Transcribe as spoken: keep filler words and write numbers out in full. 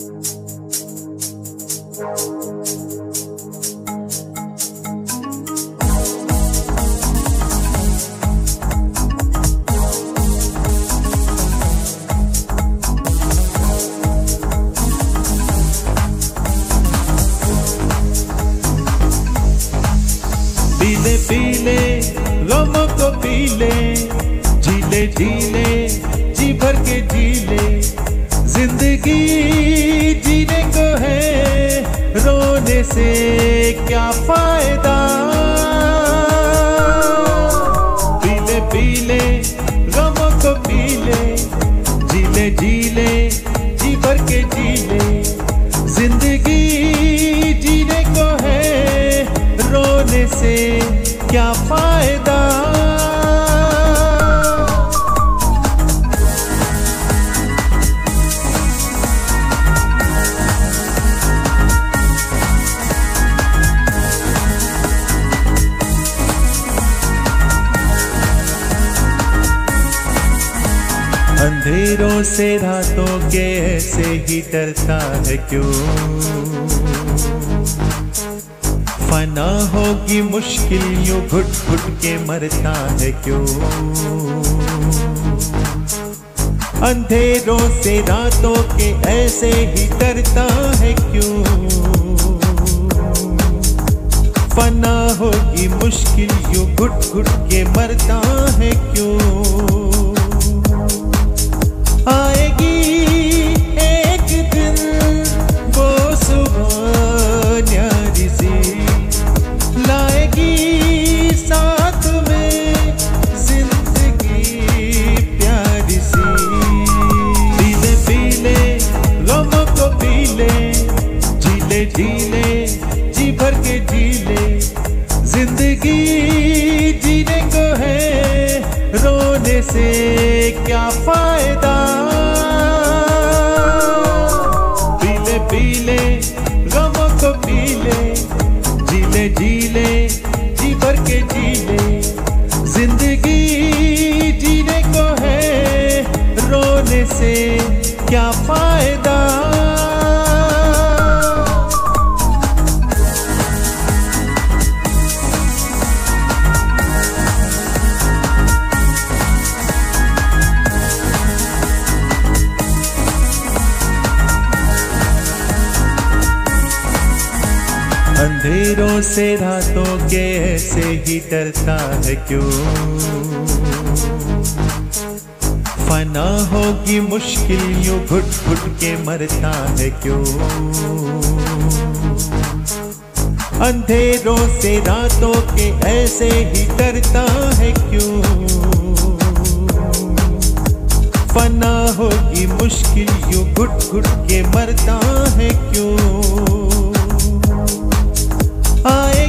पीले पीले गमों को पीले, झीले झीले जी भर के झीले, जिंदगी जीने को है, रोने से क्या फायदा। पीले पीले गमों को पीले, झीले झीले जी भर के झीले, जिंदगी जीने को है, रोने से क्या फायदा। अंधेरों से रातों के ऐसे ही डरता है क्यों, फना होगी मुश्किल यूं घुट घुट के मरता है क्यों। अंधेरों से रातों के ऐसे ही डरता है क्यों, फना होगी मुश्किल यूं घुट घुट के मरता है क्यों। आएगी एक दिन वो सुबह न्यारी सी, लाएगी साथ में जिंदगी प्यारी सी। पीले पीले गमों को पीले, झीले झीले जी भर के झीले, जिंदगी जीने को है, रोने से क्या फायदा। पीले पीले गमों को पीले, झीले झीले जी भर के झीले, जिंदगी जीने को है, रोने से क्या फायदा। अंधेरों से रातों के ऐसे ही डरता है क्यों, फना होगी मुश्किल यूं घुट घुट के मरता है क्यों। अंधेरों से रातों के ऐसे ही डरता है क्यों, फना होगी मुश्किल यूं घुट घुट के मरता है क्यों। आए